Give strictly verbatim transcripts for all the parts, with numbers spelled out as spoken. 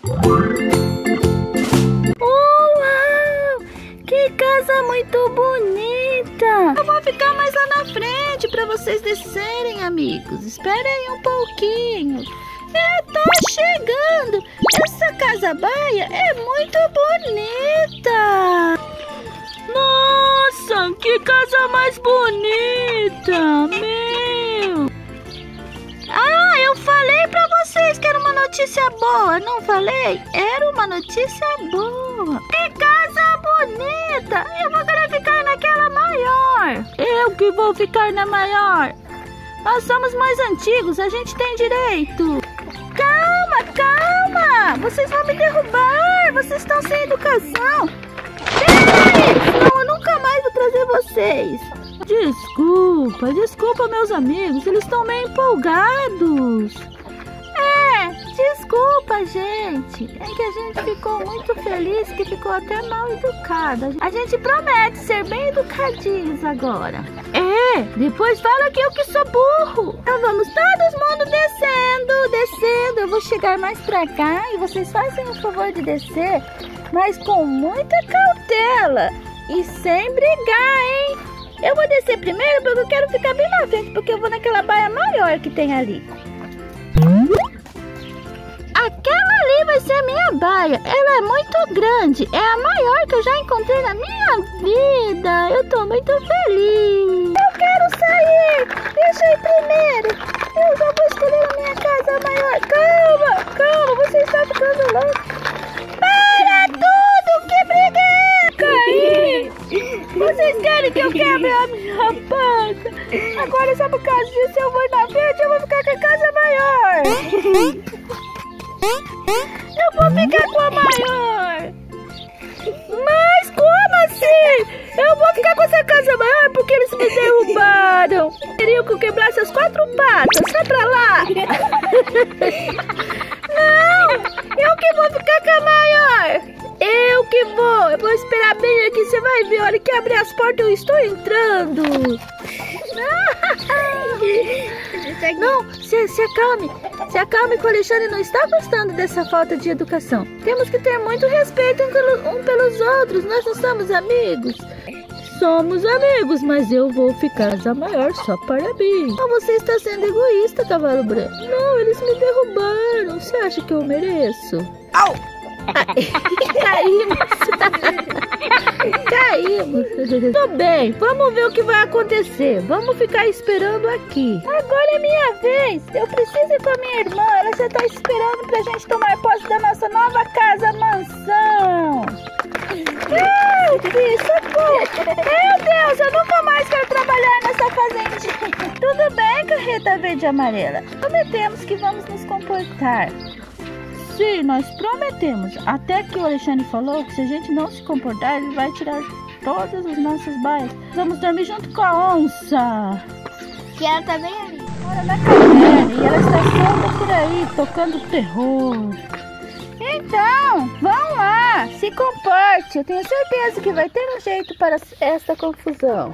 Uau! Que casa muito bonita! Eu vou ficar mais lá na frente para vocês descerem, amigos. Esperem um pouquinho. Eu tô chegando. Essa casa baia é muito bonita. Nossa, que casa mais bonita, meu! Ah, eu falei pra vocês que era uma notícia boa, não falei? Era uma notícia boa. Que casa bonita! Eu vou querer ficar naquela maior. Eu que vou ficar na maior. Nós somos mais antigos, a gente tem direito. Calma, calma! Vocês vão me derrubar, vocês estão sem educação. Não, eu nunca mais vou trazer vocês. Desculpa, desculpa meus amigos, eles estão meio empolgados. É, desculpa gente, é que a gente ficou muito feliz que ficou até mal educado. A gente promete ser bem educadinhos agora. É, depois fala que eu que sou burro. Então vamos todo mundo descendo, descendo. Eu vou chegar mais pra cá e vocês fazem o favor de descer, mas com muita cautela e sem brigar, hein? Eu vou descer primeiro porque eu quero ficar bem na frente, porque eu vou naquela baia maior que tem ali. Aquela ali vai ser a minha baia. Ela é muito grande. É a maior que eu já encontrei na minha vida. Eu tô muito feliz. Eu quero sair. Deixa eu ir primeiro. Eu já vou escolher a minha casa maior. Calma, calma. Você está ficando louco. Para tudo. Que briguei. Caí. Vocês querem que eu quebre a minha banca? Agora só por causa disso eu vou na frente. Eu vou ficar com a casa maior. Eu vou ficar com a maior. Mas como assim? Eu vou ficar com essa casa maior porque eles me derrubaram. Queriam que eu quebrasse as quatro patas. Sai pra lá. Não, eu que vou ficar com a maior. Eu que vou. Eu vou esperar bem aqui. Você vai ver. Olha que abrir as portas eu estou entrando. Não, se, se acalme. Se acalme que o Alexandre não está gostando dessa falta de educação. Temos que ter muito respeito um pelos outros. Nós não somos amigos. Somos amigos, mas eu vou ficar a maior só para mim. Ou você está sendo egoísta, cavalo branco. Não, eles me derrubaram. Você acha que eu mereço? Au! Caímos. Caímos. Tudo bem, vamos ver o que vai acontecer. Vamos ficar esperando aqui. Agora é minha vez. Eu preciso ir com a minha irmã. Ela já está esperando pra gente tomar posse da nossa nova casa mansão. Ai, que socorro. Meu Deus, eu nunca mais quero trabalhar nessa fazendinha. Tudo bem, carreta verde e amarela. Prometemos que vamos nos comportar. Sim, nós prometemos. Até que o Alexandre falou que se a gente não se comportar, ele vai tirar todas as nossas baias. Vamos dormir junto com a onça. Que ela tá bem ali. Fora da caverna. E ela está solta por aí, tocando terror. Então, vão lá. Se comporte. Eu tenho certeza que vai ter um jeito para essa confusão.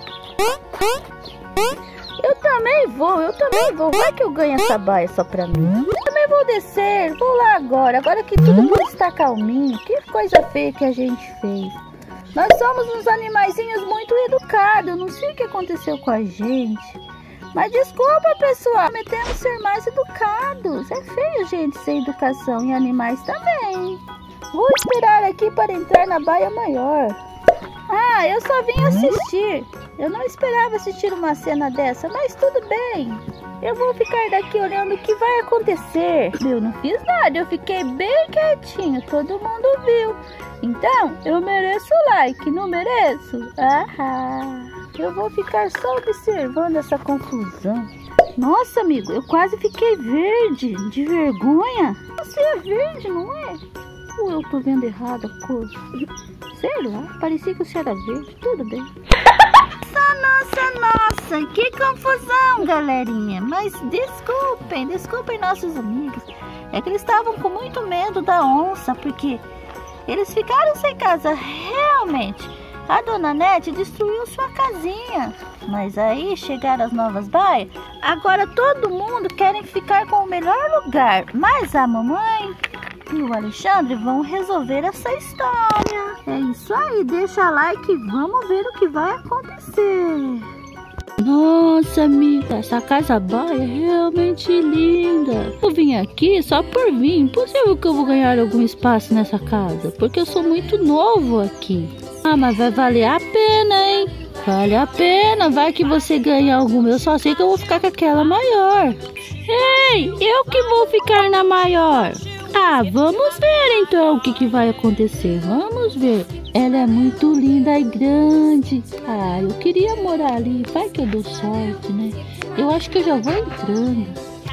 Eu também vou, eu também vou. Vai que eu ganho essa baia só pra mim. Eu também vou descer, vou lá agora. Agora que todo mundo está calminho. Que coisa feia que a gente fez. Nós somos uns animaizinhos muito educados. Eu não sei o que aconteceu com a gente. Mas desculpa, pessoal. Prometemos ser mais educados. É feio, gente, sem educação. E animais também. Vou esperar aqui para entrar na baia maior. Ah, eu só vim assistir. Eu não esperava assistir uma cena dessa, mas tudo bem. Eu vou ficar daqui olhando o que vai acontecer. Eu não fiz nada, eu fiquei bem quietinho, todo mundo viu. Então, eu mereço like, não mereço? Ah, eu vou ficar só observando essa confusão. Nossa, amigo, eu quase fiquei verde, de vergonha. Você é verde, não é? Ou eu tô vendo errado a cor? Sei lá, parecia que você era verde, tudo bem. Nossa, nossa, que confusão, galerinha. Mas desculpem, desculpem nossos amigos. É que eles estavam com muito medo da onça, porque eles ficaram sem casa. Realmente, a dona Nete destruiu sua casinha. Mas aí chegaram as novas baias. Agora todo mundo quer ficar com o melhor lugar. Mas a mamãe e o Alexandre vão resolver essa história. É isso aí, deixa like e vamos ver o que vai acontecer. Nossa, amiga, essa casa baia é realmente linda. Eu vim aqui só por vir. Impossível que eu vou ganhar algum espaço nessa casa, porque eu sou muito novo aqui. Ah, mas vai valer a pena, hein? Vale a pena, vai que você ganha alguma. Eu só sei que eu vou ficar com aquela maior. Ei, eu que vou ficar na maior. Ah, vamos ver então o que, que vai acontecer. Vamos ver. Ela é muito linda e grande. Ah, eu queria morar ali. Vai que eu dou sorte, né? Eu acho que eu já vou entrando.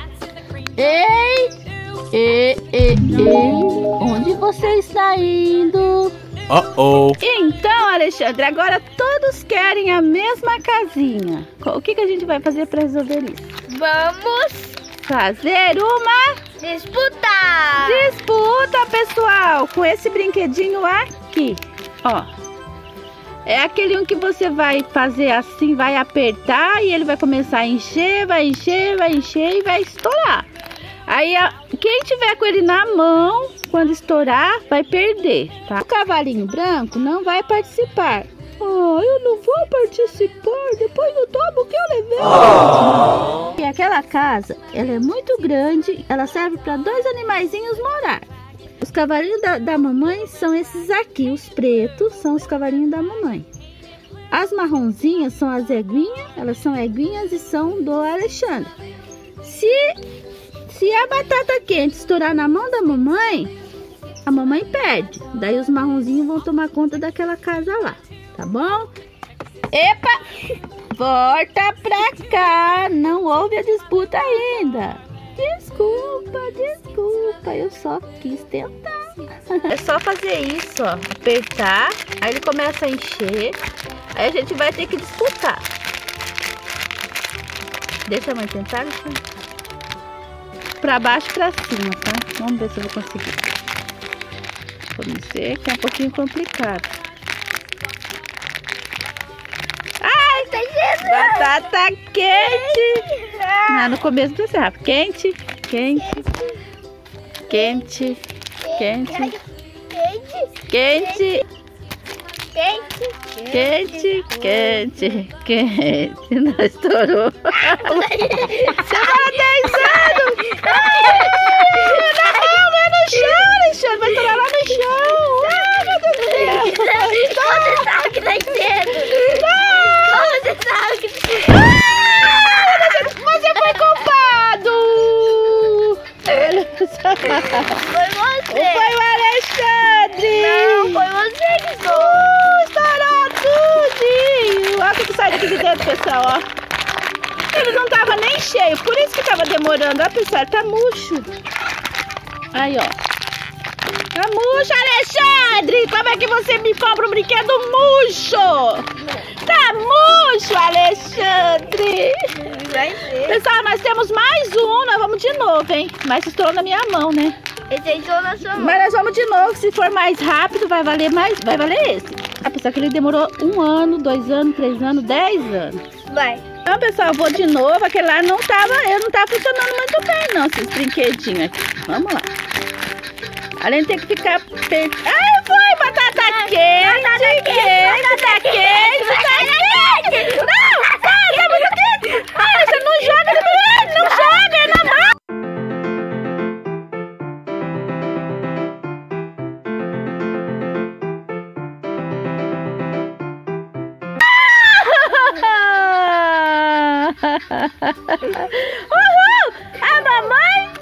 Ei! Ei, ei, ei! Onde você está indo? Uh-oh. Então, Alexandre, agora todos querem a mesma casinha. O que, que a gente vai fazer para resolver isso? Vamos fazer uma disputa! Disputa, pessoal, com esse brinquedinho aqui. Ó, é aquele um que você vai fazer assim, vai apertar e ele vai começar a encher, vai encher, vai encher e vai estourar. Aí, quem tiver com ele na mão, quando estourar, vai perder, tá? O cavalinho branco não vai participar. Ah, eu não vou participar, depois eu tomo o que eu levei. Oh. E aquela casa, ela é muito grande, ela serve para dois animaizinhos morar. Os cavalinhos da, da mamãe são esses aqui, os pretos são os cavalinhos da mamãe. As marronzinhas são as eguinhas, elas são eguinhas e são do Alexandre. Se, se a batata quente estourar na mão da mamãe, a mamãe perde. Daí os marronzinhos vão tomar conta daquela casa lá, tá bom? Epa! Volta pra cá, não houve a disputa ainda. Desculpa, desculpa, eu só quis tentar. É só fazer isso, ó, apertar, aí ele começa a encher, aí a gente vai ter que disputar. Deixa a mãe tentar, deixa eu... Pra baixo e pra cima, tá? Vamos ver se eu vou conseguir. Vamos ver que é um pouquinho complicado. Ai, tá enchendo! Batata quente! Ah, no começo do cerrado. Quente, quente, quente, quente, quente, quente, quente, quente. Não estourou. Chama atenção! Não, não é no chão, Alexandre. Vai estourar lá no chão. Ai, meu Deus do céu. Como você sabe que tá enchendo? Como você sabe que tá enchendo? Você foi culpado! Foi você! Foi o Alexandre! Não, foi você que estourou! Uh, estourou tudinho! Olha o que sai daqui de dentro, pessoal, ó. Ele não tava nem cheio, por isso que tava demorando. Ó, pessoal, tá murcho. Aí, ó. Tá murcho, Alexandre! Como é que você me compra um brinquedo murcho? Tá murcho, Alexandre! Pessoal, nós temos mais um, nós vamos de novo, hein? Mas estourou na minha mão, né? Esse aí estourou na sua mão. Mas nós vamos de novo, se for mais rápido, vai valer mais, vai valer esse. Ah, pessoal, que ele demorou um ano, dois anos, três anos, dez anos. Vai. Então, pessoal, eu vou de novo, aquele lá não tava, eu não tava funcionando muito bem, não, esses brinquedinhos aqui. Vamos lá. Além de ter que ficar... Per... Ai, foi! Batata quente! Batata quente! Batata quente! Batata quente! Não! Tá, tá muito quente! Ai, você não joga! Não joga! É na mão! Uhul! A mamãe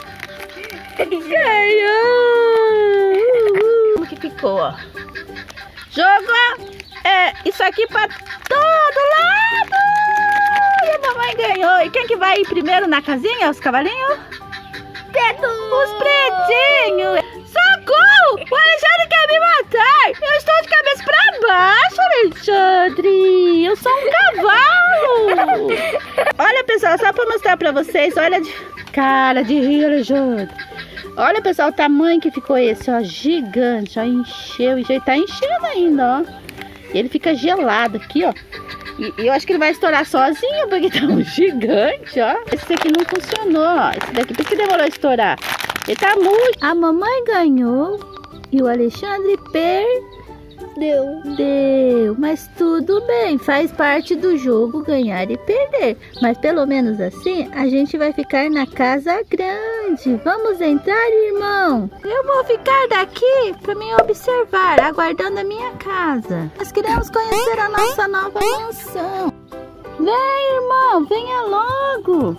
ganhou! Como que ficou, ó? Jogou é, isso aqui pra todo lado! E a mamãe ganhou! E quem que vai ir primeiro na casinha? Os cavalinhos? Preto! Os pretinhos! Socorro! O Alexandre quer me matar! Eu estou de cabeça pra baixo, Alexandre! Eu sou um cavalo! Olha, pessoal, só pra mostrar pra vocês, olha de... Cara de rir, Alexandre! Olha, pessoal, o tamanho que ficou esse, ó, gigante, ó, encheu, e já tá enchendo ainda, ó. E ele fica gelado aqui, ó. E, e eu acho que ele vai estourar sozinho, porque tá um gigante, ó. Esse aqui não funcionou, ó. Esse daqui, por que demorou a estourar? Ele tá muito. A mamãe ganhou e o Alexandre perdeu. Deu, mas tudo bem, faz parte do jogo ganhar e perder. Mas pelo menos assim a gente vai ficar na casa grande. Vamos entrar, irmão? Eu vou ficar daqui para me observar, aguardando a minha casa. Nós queremos conhecer a nossa nova mansão. Vem, irmão, venha logo.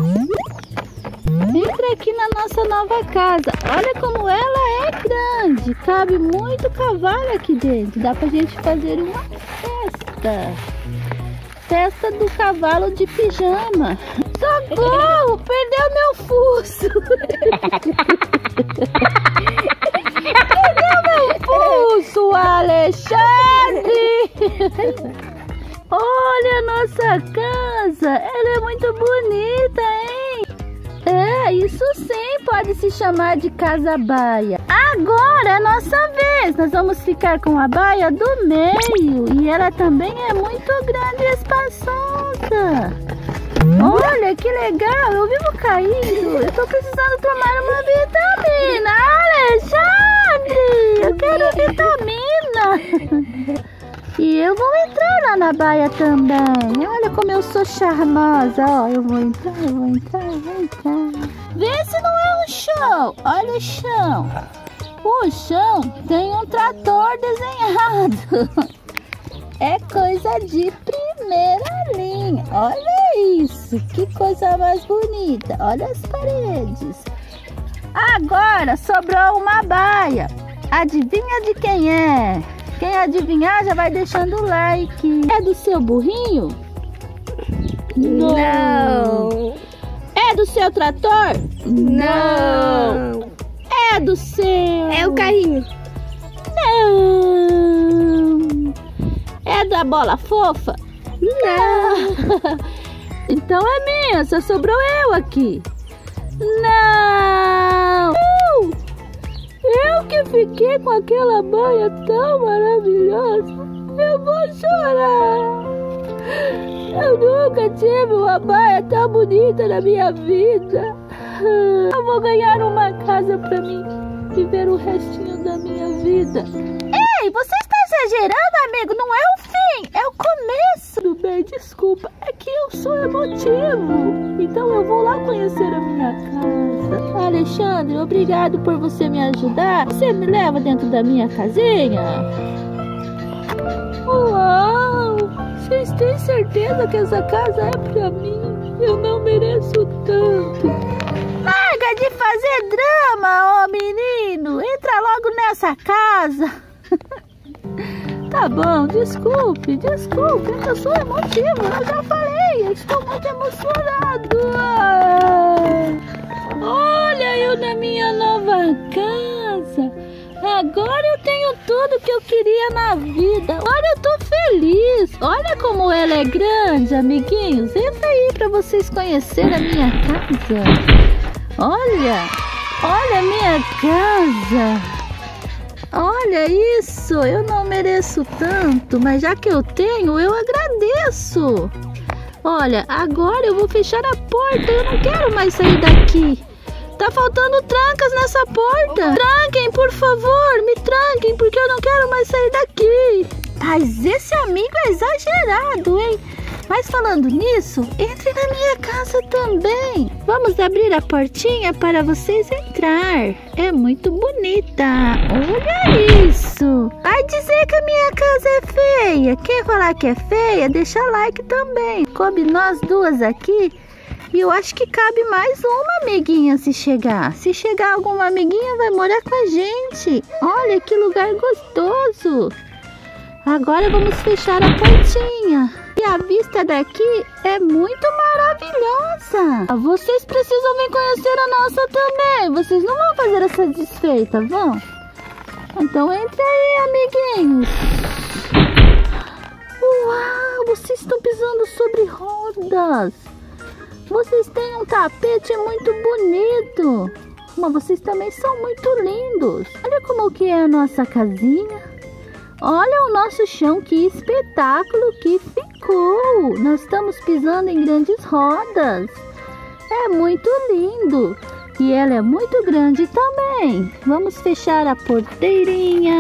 Entra aqui na nossa nova casa. Olha como ela é grande. Cabe muito cavalo aqui dentro. Dá pra gente fazer uma festa. Festa do cavalo de pijama. Socorro! Perdeu meu fuso. Perdeu meu fuso, Alexandre. Olha a nossa casa. Ela é muito bonita, hein? É, isso sim pode se chamar de casa baia. Agora é nossa vez. Nós vamos ficar com a baia do meio. E ela também é muito grande e espaçosa. Olha que legal. Eu vivo caindo. Eu tô precisando tomar uma vitamina. Alexandre, eu quero vitamina. E eu vou entrar lá na baia também. Olha como eu sou charmosa. Ó, eu vou entrar, eu vou entrar, eu vou entrar. Vê se não é um chão. Olha o chão. O chão tem um trator desenhado. É coisa de primeira linha. Olha isso. Que coisa mais bonita. Olha as paredes. Agora sobrou uma baia. Adivinha de quem é? Quem adivinhar já vai deixando o like. É do seu burrinho? Não. É do seu trator? Não. É do seu... É o carrinho. Não. É da bola fofa? Não. Então é minha, só sobrou eu aqui. Não. Eu que fiquei com aquela baia tão maravilhosa. Eu vou chorar. Eu nunca tive uma baia tão bonita na minha vida. Eu vou ganhar uma casa pra mim viver o restinho da minha vida. Ei, você está exagerando, amigo? Não é o fim, é o começo. Tudo bem, desculpa. É que eu sou emotivo. Então eu vou lá conhecer a minha casa. Alexandre, obrigado por você me ajudar. Você me leva dentro da minha casinha? Uau! Vocês têm certeza que essa casa é pra mim? Eu não mereço tanto. Larga de fazer drama, ô menino. Entra logo nessa casa. Tá bom, desculpe, desculpe. Eu sou emotivo, eu já falei. Eu estou muito emocionado. Olha eu na minha nova casa. Agora eu tenho tudo que eu queria na vida. Agora eu tô feliz. Olha como ela é grande, amiguinhos. Entra aí pra vocês conhecerem a minha casa. Olha, olha a minha casa. Olha isso. Eu não mereço tanto, mas já que eu tenho, eu agradeço. Olha, agora eu vou fechar a porta. Eu não quero mais sair daqui. Tá faltando trancas nessa porta. Tranquem, por favor, me tranquem, porque eu não quero mais sair daqui. Mas esse amigo é exagerado, hein? Mas falando nisso, entre na minha casa também. Vamos abrir a portinha para vocês entrar. É muito bonita. Olha isso. Vai dizer que a minha casa é feia. Quem falar que é feia, deixa like também. Coube nós duas aqui. E eu acho que cabe mais uma amiguinha se chegar. Se chegar alguma amiguinha, vai morar com a gente. Olha que lugar gostoso. Agora vamos fechar a portinha. E a vista daqui é muito maravilhosa. Vocês precisam vir conhecer a nossa também. Vocês não vão fazer essa desfeita, vão? Então entre aí, amiguinhos. Uau, vocês estão pisando sobre rodas. Vocês têm um tapete muito bonito. Mas vocês também são muito lindos. Olha como que é a nossa casinha. Olha o nosso chão, que espetáculo que ficou. Nós estamos pisando em grandes rodas. É muito lindo. E ela é muito grande também. Vamos fechar a porteirinha.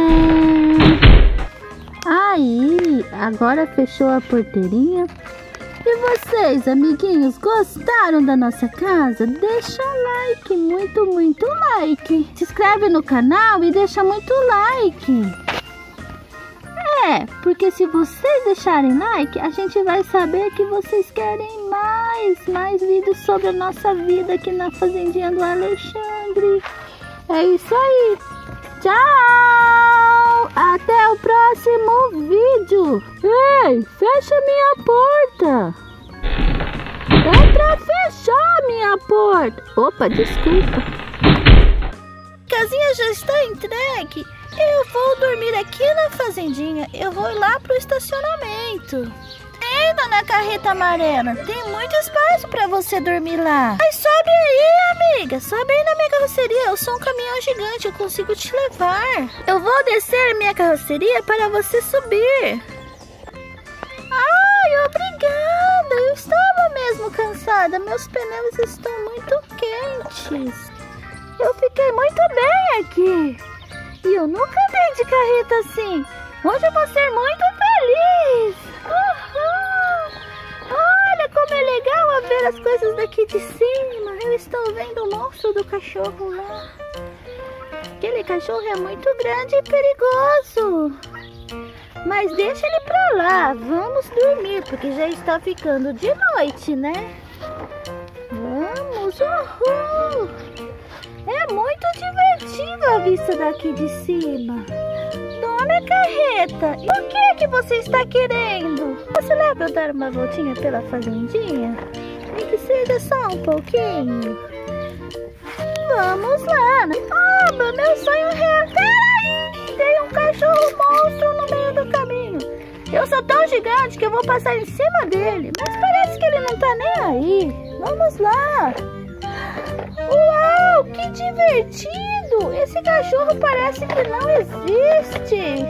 Aí, agora fechou a porteirinha. E vocês, amiguinhos, gostaram da nossa casa? Deixa like, muito, muito like. Se inscreve no canal e deixa muito like. É, porque se vocês deixarem like, a gente vai saber que vocês querem mais, mais vídeos sobre a nossa vida aqui na fazendinha do Alexandre. É isso aí. Tchau! Até o próximo vídeo. Ei, fecha minha porta. É pra fechar minha porta. Opa, desculpa. A casinha já está entregue. Eu vou dormir aqui na fazendinha. Eu vou ir lá pro estacionamento. Ei, dona Carreta Amarela, tem muito espaço pra você dormir lá. Mas sobe aí, amiga. Sobe aí na minha carroceria. Eu sou um caminhão gigante, eu consigo te levar. Eu vou descer minha carroceria para você subir. Ai, obrigada. Eu estava mesmo cansada. Meus pneus estão muito quentes. Eu fiquei muito bem aqui. E eu nunca andei de carreta assim. Hoje eu vou ser muito feliz. Uhul. Olha como é legal ver as coisas daqui de cima. Eu estou vendo o monstro do cachorro lá. Aquele cachorro é muito grande e perigoso. Mas deixa ele pra lá. Vamos dormir, porque já está ficando de noite, né? Vamos, uhul. É muito divertido a vista daqui de cima. Dona Carreta, e o que é que você está querendo? Você leva eu dar uma voltinha pela fazendinha? Nem que seja só um pouquinho. Vamos lá. Ah, meu sonho real. Peraí, tem um cachorro monstro no meio do caminho. Eu sou tão gigante que eu vou passar em cima dele. Mas parece que ele não tá nem aí. Vamos lá. Uau, que divertido! Esse cachorro parece que não existe.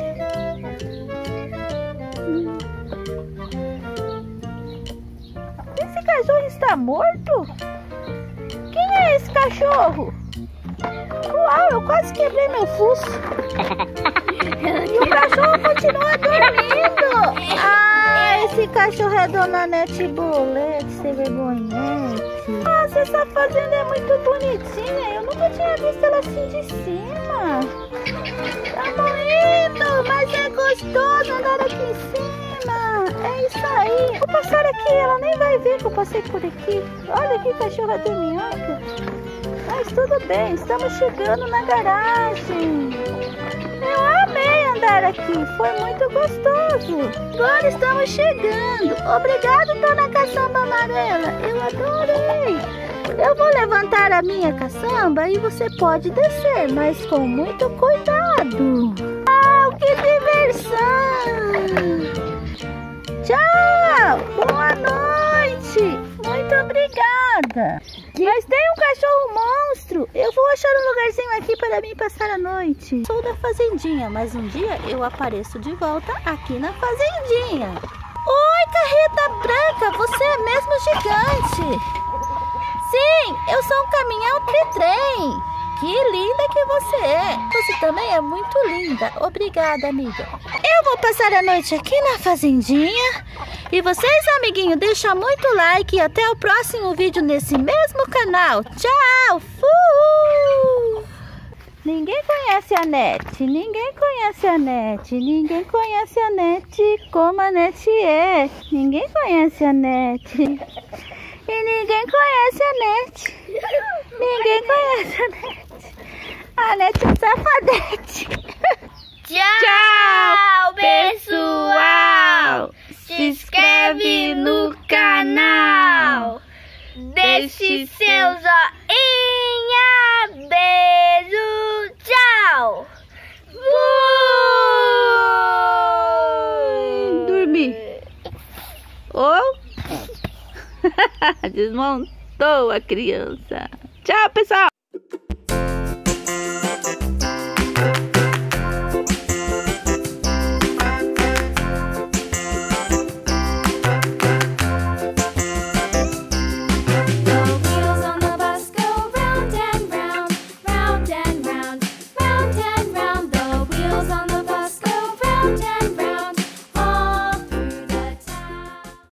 Esse cachorro está morto? Quem é esse cachorro? Uau, eu quase quebrei meu fuso. E o cachorro continua dormindo. Ah, esse cachorro é Dona Nete Bolete, sem vergonhete. Nossa, essa fazenda é muito bonitinha. Eu nunca tinha visto ela assim de cima. Tá morrendo, mas é gostoso andar aqui em cima. É isso aí. Vou passar aqui, ela nem vai ver que eu passei por aqui. Olha que cachorra de minhoca. Mas tudo bem, estamos chegando na garagem. Eu amei andar aqui, foi muito gostoso. Agora estamos chegando. Obrigado, Dona Caçamba Amarela. Eu adorei. Eu vou levantar a minha caçamba e você pode descer, mas com muito cuidado. Ah, que diversão! Tchau! Boa noite! Muito obrigada! Mas tem um cachorro monstro! Eu vou achar um lugarzinho aqui para mim passar a noite. Sou da fazendinha, mas um dia eu apareço de volta aqui na fazendinha. Oi, Carreta Branca! Você é mesmo gigante! Sim, eu sou um caminhão tri-trem! Que linda que você é! Você também é muito linda. Obrigada, amiga. Eu vou passar a noite aqui na fazendinha. E vocês, amiguinhos, deixa muito like. E até o próximo vídeo nesse mesmo canal. Tchau! Fui! Ninguém conhece a Nete. Ninguém conhece a Nete. Ninguém conhece a Nete como a Nete é. Ninguém conhece a Nete. E ninguém conhece a Nete. Ninguém conhece a Nete. A Nete é safadete. Tchau, pessoal! Se inscreve no canal. Deixe seu joinha. Beijo. Tchau. Fui! Dormi. Oh! Desmontou a criança. Tchau, pessoal! The wheels on the bus go round and and